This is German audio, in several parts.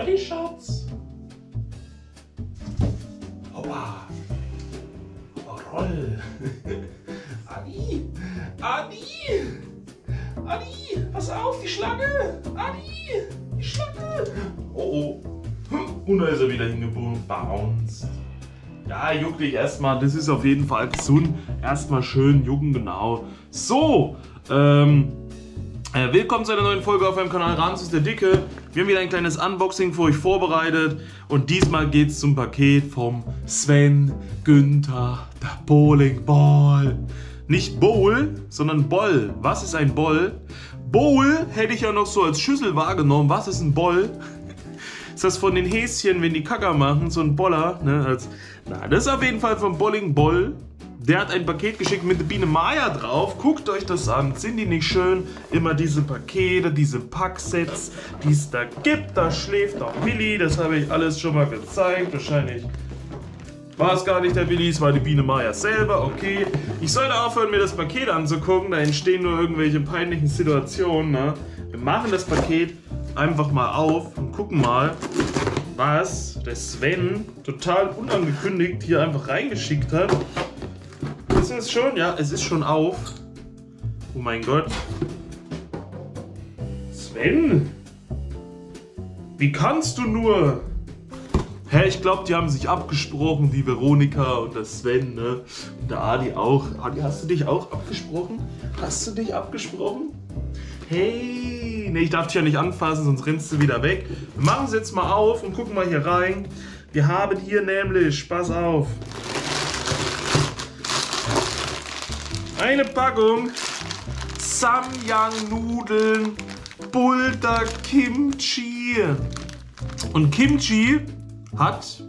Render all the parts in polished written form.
Adi, Schatz. Hoppa. Hoppa, roll. Adi. Adi. Adi, pass auf, die Schlange. Adi, die Schlange. Oh, oh. Und da ist er wieder hingebogen. Bounced. Ja, juck dich erstmal. Das ist auf jeden Fall gesund. Erstmal schön jucken, genau. So, willkommen zu einer neuen Folge auf meinem Kanal Ramses der Dicke. Wir haben wieder ein kleines Unboxing für euch vorbereitet. Und diesmal geht es zum Paket vom Sven Günther, der Bowling Ball. Nicht Bowl, sondern Boll. Was ist ein Boll? Bowl hätte ich ja noch so als Schüssel wahrgenommen. Was ist ein Boll? Ist das von den Häschen, wenn die Kacker machen, so ein Boller? Ne? Das ist auf jeden Fall vom Bowling Boll. Der hat ein Paket geschickt mit der Biene Maya drauf. Guckt euch das an. Sind die nicht schön? Immer diese Pakete, diese Packsets, die es da gibt. Da schläft auch Willi. Das habe ich alles schon mal gezeigt. Wahrscheinlich war es gar nicht der Willi, es war die Biene Maya selber. Okay. Ich sollte aufhören, mir das Paket anzugucken. Da entstehen nur irgendwelche peinlichen Situationen. Ne? Wir machen das Paket einfach mal auf und gucken mal, was der Sven total unangekündigt hier einfach reingeschickt hat. Ist es schon? Ja, es ist schon auf. Oh mein Gott. Sven? Wie kannst du nur? Hä, ich glaube, die haben sich abgesprochen, die Veronika und der Sven, ne? Und der Adi auch. Adi, hast du dich auch abgesprochen? Hast du dich abgesprochen? Hey, ne, ich darf dich ja nicht anfassen, sonst rennst du wieder weg. Wir machen es jetzt mal auf und gucken mal hier rein. Wir haben hier nämlich, pass auf, eine Packung Samyang-Nudeln, Bulda Kimchi. Und Kimchi hat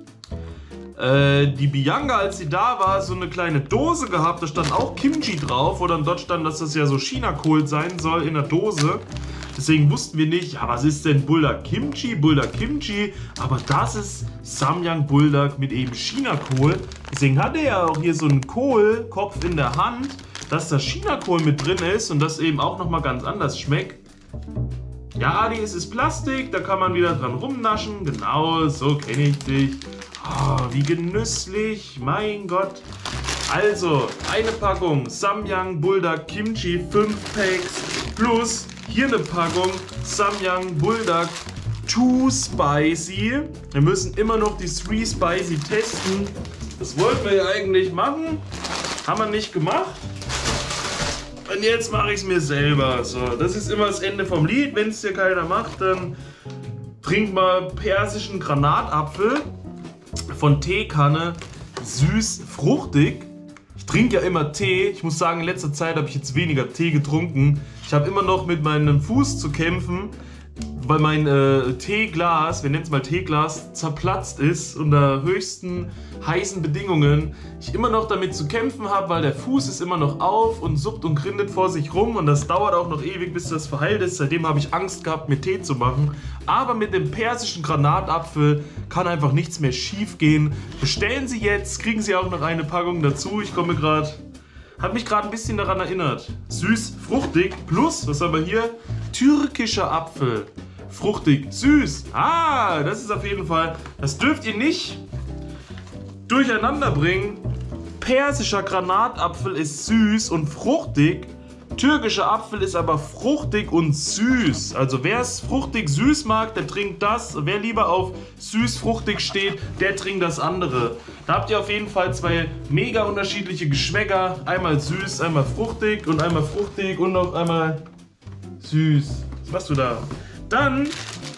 die Bianca, als sie da war, so eine kleine Dose gehabt. Da stand auch Kimchi drauf. Oder dort stand, dass das ja so China-Kohl sein soll in der Dose. Deswegen wussten wir nicht, ja, was ist denn Bulda Kimchi? Bulda Kimchi. Aber das ist Samyang Buldak mit eben China-Kohl. Deswegen hat er ja auch hier so einen Kohlkopf in der Hand, dass da China-Kohl mit drin ist und das eben auch nochmal ganz anders schmeckt. Ja, Adi, es ist Plastik, da kann man wieder dran rumnaschen. Genau, so kenne ich dich. Oh, wie genüsslich, mein Gott. Also, eine Packung Samyang Buldak Kimchi 5 Packs plus hier eine Packung Samyang Buldak 2 Spicy. Wir müssen immer noch die 3 Spicy testen. Das wollten wir ja eigentlich machen. Haben wir nicht gemacht. Und jetzt mache ich es mir selber. So, das ist immer das Ende vom Lied. Wenn es dir keiner macht, dann trink mal persischen Granatapfel von Teekanne. Süß, fruchtig. Ich trinke ja immer Tee. Ich muss sagen, in letzter Zeit habe ich jetzt weniger Tee getrunken. Ich habe immer noch mit meinem Fuß zu kämpfen, weil mein Teeglas, wir nennen es mal Teeglas, zerplatzt ist unter höchsten heißen Bedingungen. Ich immer noch damit zu kämpfen habe, weil der Fuß ist immer noch auf und suppt und grindet vor sich rum und das dauert auch noch ewig, bis das verheilt ist. Seitdem habe ich Angst gehabt, mir Tee zu machen. Aber mit dem persischen Granatapfel kann einfach nichts mehr schief gehen. Bestellen Sie jetzt, kriegen Sie auch noch eine Packung dazu. Ich komme gerade... Hat mich gerade ein bisschen daran erinnert. Süß, fruchtig, plus, was haben wir hier? Türkischer Apfel. Fruchtig, süß. Ah, das ist auf jeden Fall, das dürft ihr nicht durcheinander bringen. Persischer Granatapfel ist süß und fruchtig. Türkischer Apfel ist aber fruchtig und süß. Also wer es fruchtig süß mag, der trinkt das. Wer lieber auf süß-fruchtig steht, der trinkt das andere. Da habt ihr auf jeden Fall zwei mega unterschiedliche Geschmäcker. Einmal süß, einmal fruchtig und noch einmal süß. Was machst du da? Dann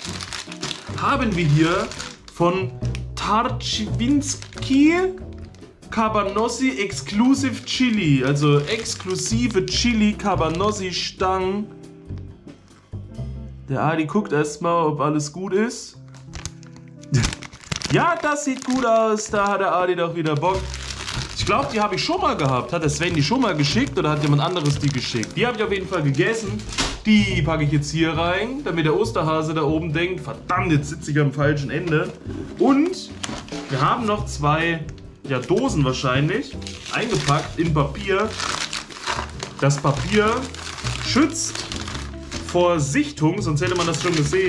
haben wir hier von Tarczyński Cabanossi Exclusive Chili, also exklusive Chili Cabanossi Stangen. Der Adi guckt erstmal, ob alles gut ist. Ja, das sieht gut aus, da hat der Adi doch wieder Bock. Ich glaube, die habe ich schon mal gehabt. Hat der Sven die schon mal geschickt oder hat jemand anderes die geschickt? Die habe ich auf jeden Fall gegessen. Die packe ich jetzt hier rein, damit der Osterhase da oben denkt, verdammt, jetzt sitze ich am falschen Ende. Und wir haben noch zwei Dosen wahrscheinlich, eingepackt in Papier. Das Papier schützt vor Sichtung, sonst hätte man das schon gesehen.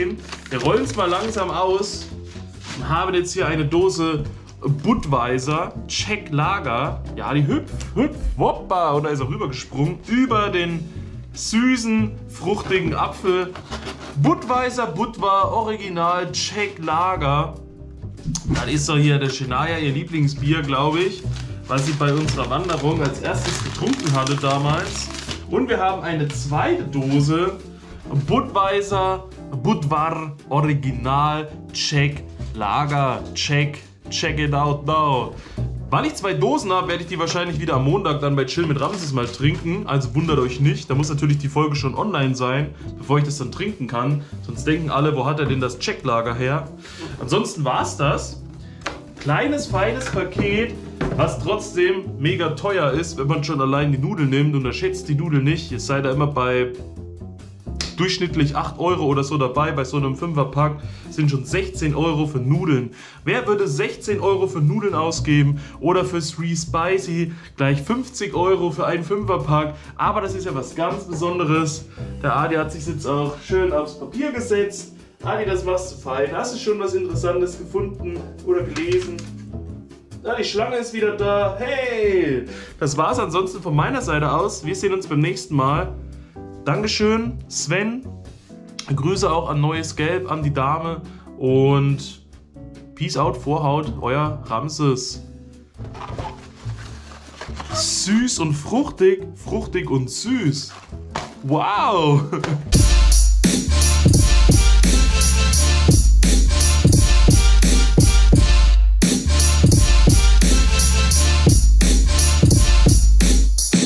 Wir rollen es mal langsam aus und haben jetzt hier eine Dose Budweiser Czech Lager. Ja, die hüpf, woppa. Und da ist er rübergesprungen über den süßen, fruchtigen Apfel. Budweiser Budvar Original Czech Lager. Das ist doch hier der Shania, ihr Lieblingsbier, glaube ich, was sie bei unserer Wanderung als erstes getrunken hatte damals. Und wir haben eine zweite Dose Budweiser Budvar Original Czech Lager. Check it out now. Weil ich 2 Dosen habe, werde ich die wahrscheinlich wieder am Montag dann bei Chill mit Ramses mal trinken. Also wundert euch nicht, da muss natürlich die Folge schon online sein, bevor ich das dann trinken kann. Sonst denken alle, wo hat er denn das Czech-Lager her? Ansonsten war es das. Kleines, feines Paket, was trotzdem mega teuer ist, wenn man schon allein die Nudeln nimmt. Unterschätzt die Nudeln nicht. Ihr seid da immer bei durchschnittlich 8 Euro oder so dabei. Bei so einem 5er-Pack sind schon 16 Euro für Nudeln. Wer würde 16 Euro für Nudeln ausgeben oder für 3 Spicy gleich 50 Euro für einen 5er-Pack? Aber das ist ja was ganz Besonderes. Der Adi hat sich jetzt auch schön aufs Papier gesetzt. Adi, das machst du fein. Hast du schon was Interessantes gefunden oder gelesen? Ja, die Schlange ist wieder da. Hey! Das war's ansonsten von meiner Seite aus. Wir sehen uns beim nächsten Mal. Dankeschön, Sven. Grüße auch an Neues Gelb, an die Dame. Und Peace out, Vorhaut, euer Ramses. Süß und fruchtig, fruchtig und süß. Wow!